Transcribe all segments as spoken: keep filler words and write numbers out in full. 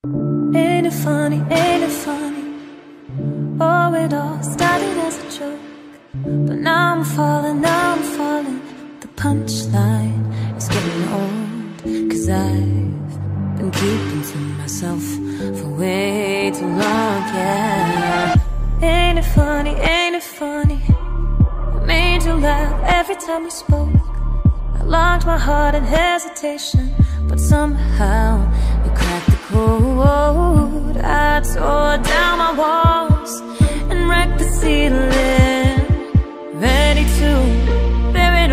Ain't it funny, ain't it funny? Oh, it all started as a joke, but now I'm falling, now I'm falling. The punchline is getting old, 'cause I've been keeping to myself for way too long, yeah. Ain't it funny, ain't it funny? I made you laugh every time we spoke. I locked my heart in hesitation, but somehow we cracked the code. I tore down my walls and wrecked the ceiling, ready to bear it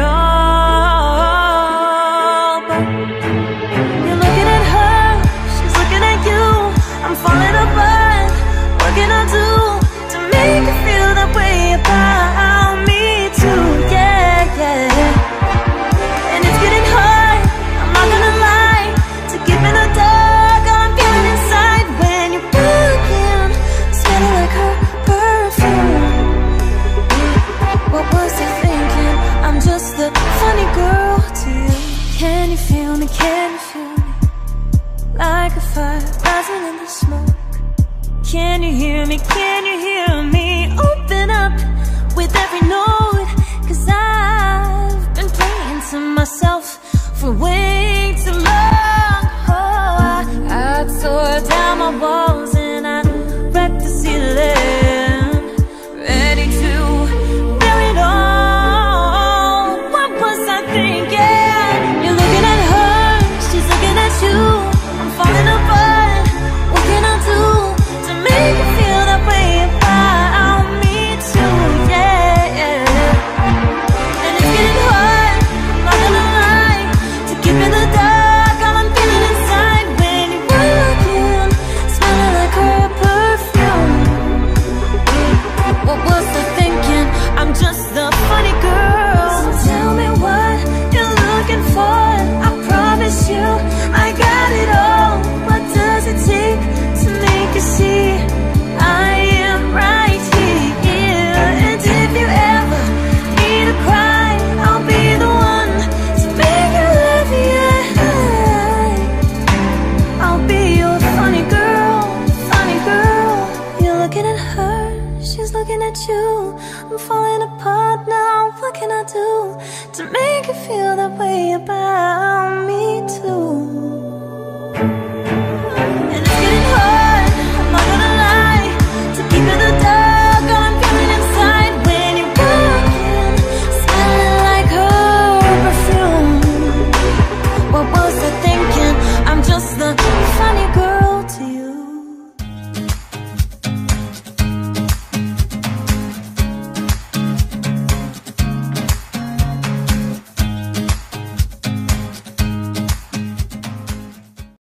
all. But you're looking at her, she's looking at you. I'm falling apart, what can I do to make you feel that way about me too? Yeah, yeah. And it's getting hard, I'm not gonna lie, to keep in the dark how I'm feeling inside. When you walk in, smelling like her perfume. What was I thinking? I'm just the funny girl to you. Can you feel me, can you feel me? Like a fire rising in the smoke. Can you hear me, can you hear me? Open up with every note, 'cause I've been playing to myself for way too long. Oh, I, I tore down my walls and I wrecked the ceiling, ready to bear it all. What was I thinking? You're looking at her, she's looking at you. I'm falling apart, what can I do to make you feel that way about me too? Yeah, yeah. And it's getting hard, I'm not gonna lie, to keep in the dark how I'm feeling inside. When you walk in, smelling like her perfume. What was I thinking? I'm just the funny girl. So tell me what you're looking for. I promise you I got it all. What does it take to make you see I am right here? And if you ever need a cry, I'll be the one to make you laugh, yeah. I'll be your funny girl, funny girl. You're looking at her, she's looking at you. I'm falling apart now, what can I do to make you feel that way about me too?